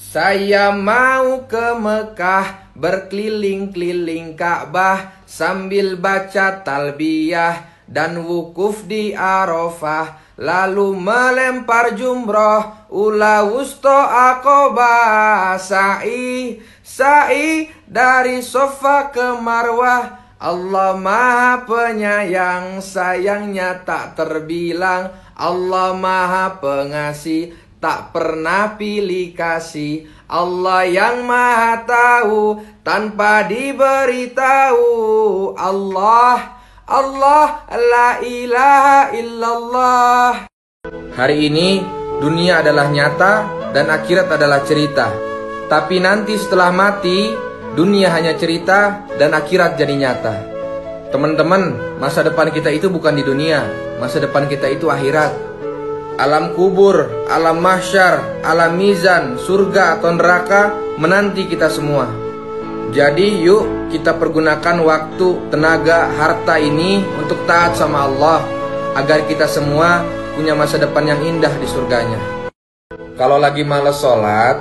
Saya mau ke Mekah, berkeliling-keliling Ka'bah, sambil baca talbiyah dan wukuf di Arafah, lalu melempar jumroh, ula wusto aqobah, sa'i dari Sofa ke Marwah. Allah Maha Penyayang, sayangnya tak terbilang. Allah Maha Pengasih, tak pernah pilih kasih. Allah yang Maha Tahu, tanpa diberitahu. Allah, la ilaha illallah. Hari ini dunia adalah nyata dan akhirat adalah cerita. Tapi nanti setelah mati, dunia hanya cerita dan akhirat jadi nyata. Teman-teman, masa depan kita itu bukan di dunia, masa depan kita itu akhirat. Alam kubur, alam mahsyar, alam mizan, surga atau neraka menanti kita semua. Jadi yuk kita pergunakan waktu, tenaga, harta ini untuk taat sama Allah, agar kita semua punya masa depan yang indah di surganya. Kalau lagi malas sholat,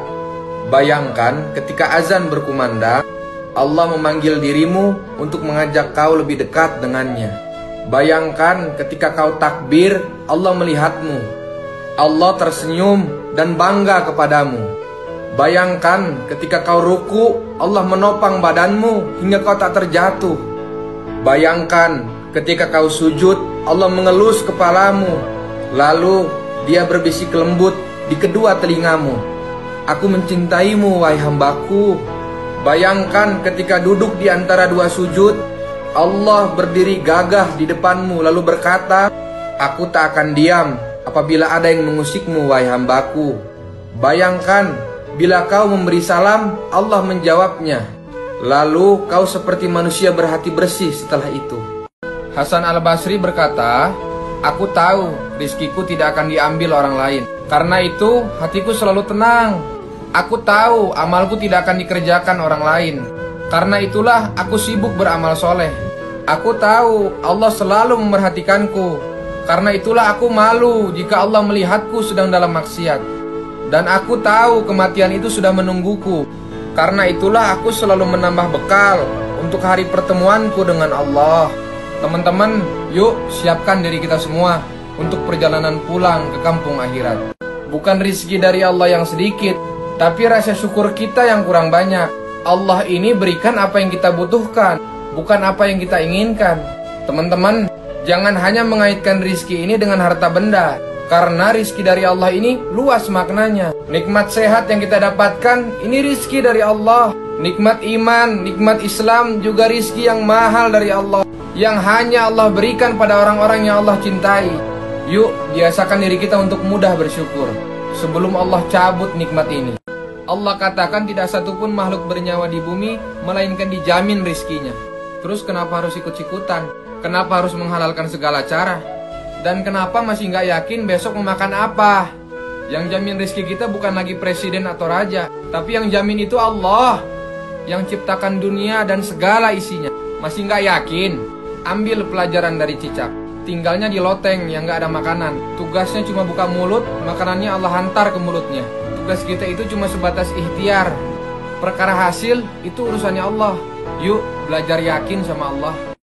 bayangkan ketika azan berkumandang, Allah memanggil dirimu untuk mengajak kau lebih dekat dengannya. Bayangkan ketika kau takbir, Allah melihatmu. Allah tersenyum dan bangga kepadamu. Bayangkan ketika kau ruku, Allah menopang badanmu hingga kau tak terjatuh. Bayangkan ketika kau sujud, Allah mengelus kepalamu, lalu Dia berbisik lembut di kedua telingamu. Aku mencintaimu, wahai hambaku. Bayangkan ketika duduk di antara dua sujud, Allah berdiri gagah di depanmu lalu berkata, aku tak akan diam apabila ada yang mengusikmu, wahai hambaku. Bayangkan bila kau memberi salam, Allah menjawabnya. Lalu kau seperti manusia berhati bersih setelah itu. Hasan Al-Basri berkata, aku tahu rizkiku tidak akan diambil orang lain. Karena itu hatiku selalu tenang. Aku tahu amalku tidak akan dikerjakan orang lain. Karena itulah aku sibuk beramal soleh. Aku tahu Allah selalu memerhatikanku. Karena itulah aku malu jika Allah melihatku sedang dalam maksiat. Dan aku tahu kematian itu sudah menungguku. Karena itulah aku selalu menambah bekal untuk hari pertemuanku dengan Allah. Teman-teman, yuk siapkan diri kita semua untuk perjalanan pulang ke kampung akhirat. Bukan rizki dari Allah yang sedikit, tapi rasa syukur kita yang kurang banyak. Allah ini berikan apa yang kita butuhkan, bukan apa yang kita inginkan. Teman-teman, jangan hanya mengaitkan rizki ini dengan harta benda, karena rizki dari Allah ini luas maknanya. Nikmat sehat yang kita dapatkan, ini rizki dari Allah. Nikmat iman, nikmat Islam juga rizki yang mahal dari Allah, yang hanya Allah berikan pada orang-orang yang Allah cintai. Yuk, biasakan diri kita untuk mudah bersyukur sebelum Allah cabut nikmat ini. Allah katakan tidak satupun makhluk bernyawa di bumi melainkan dijamin rizkinya. Terus kenapa harus ikut-ikutan? Kenapa harus menghalalkan segala cara? Dan kenapa masih nggak yakin besok mau makan apa? Yang jamin rizki kita bukan lagi presiden atau raja, tapi yang jamin itu Allah, yang ciptakan dunia dan segala isinya. Masih nggak yakin? Ambil pelajaran dari cicak. Tinggalnya di loteng yang nggak ada makanan. Tugasnya cuma buka mulut, makanannya Allah hantar ke mulutnya. Tugas kita itu cuma sebatas ikhtiar. Perkara hasil itu urusannya Allah. Yuk belajar yakin sama Allah.